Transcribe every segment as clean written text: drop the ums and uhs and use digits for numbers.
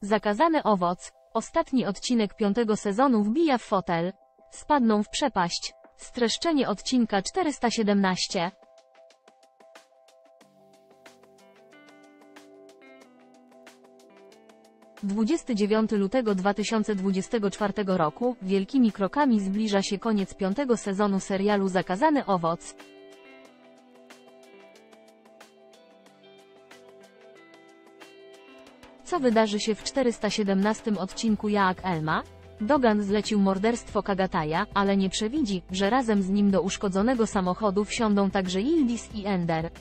Zakazany owoc. Ostatni odcinek 5. sezonu wbija w fotel. Spadną w przepaść. Streszczenie odcinka 417. 29 lutego 2024 roku, wielkimi krokami zbliża się koniec 5. sezonu serialu Zakazany owoc. Co wydarzy się w 417 odcinku Jak Elma? Dogan zlecił morderstwo Kagataja, ale nie przewidzi, że razem z nim do uszkodzonego samochodu wsiądą także Yildiz i Ender.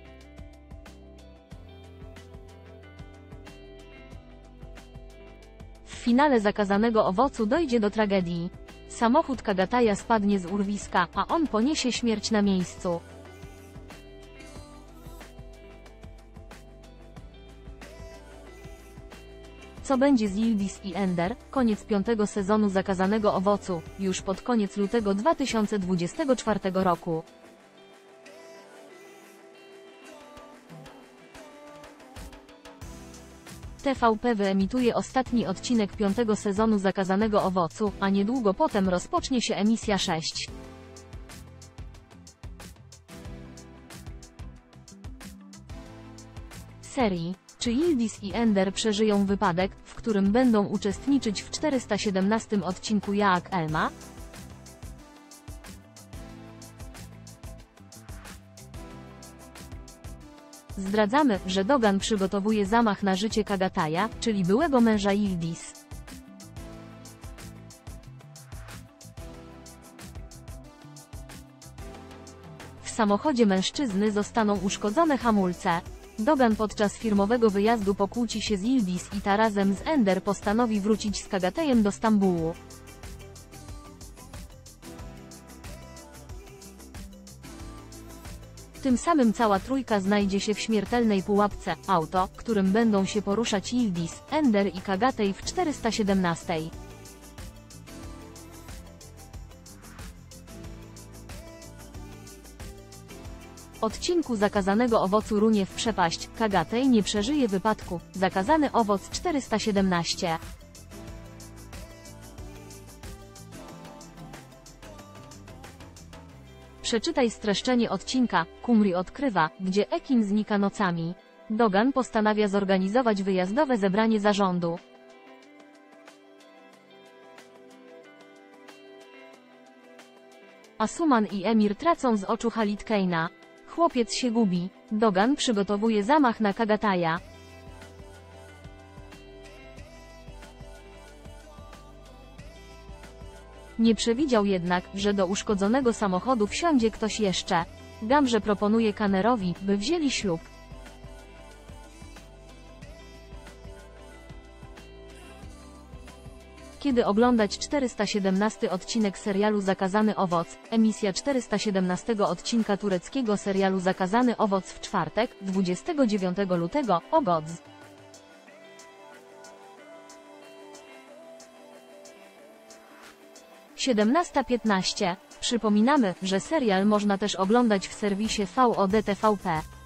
W finale Zakazanego owocu dojdzie do tragedii. Samochód Kagataja spadnie z urwiska, a on poniesie śmierć na miejscu. Co będzie z Yildiz i Ender? Koniec 5. sezonu Zakazanego owocu, już pod koniec lutego 2024 roku. TVP wyemituje ostatni odcinek 5. sezonu Zakazanego owocu, a niedługo potem rozpocznie się emisja 6. Serii. Czy Yildiz i Ender przeżyją wypadek, w którym będą uczestniczyć w 417 odcinku Jak Elma? Zdradzamy, że Dogan przygotowuje zamach na życie Kagataja, czyli byłego męża Yildiz. W samochodzie mężczyzny zostaną uszkodzone hamulce. Dogan podczas firmowego wyjazdu pokłóci się z Yildiz i ta razem z Ender postanowi wrócić z Kagatajem do Stambułu. Tym samym cała trójka znajdzie się w śmiertelnej pułapce. Auto, którym będą się poruszać Yildiz, Ender i Kagatej w 417. Odcinku Zakazanego owocu runie w przepaść, Kagatej nie przeżyje wypadku. Zakazany owoc 417. Przeczytaj streszczenie odcinka. Kumri odkrywa, gdzie Ekin znika nocami. Dogan postanawia zorganizować wyjazdowe zebranie zarządu. Asuman i Emir tracą z oczu Khalid Kane'a. Chłopiec się gubi. Dogan przygotowuje zamach na Kagataja. Nie przewidział jednak, że do uszkodzonego samochodu wsiądzie ktoś jeszcze. Gamze proponuje Kanerowi, by wzięli ślub. Kiedy oglądać 417 odcinek serialu Zakazany owoc? Emisja 417 odcinka tureckiego serialu Zakazany owoc w czwartek, 29 lutego, o godz. 17:15. Przypominamy, że serial można też oglądać w serwisie VOD TVP.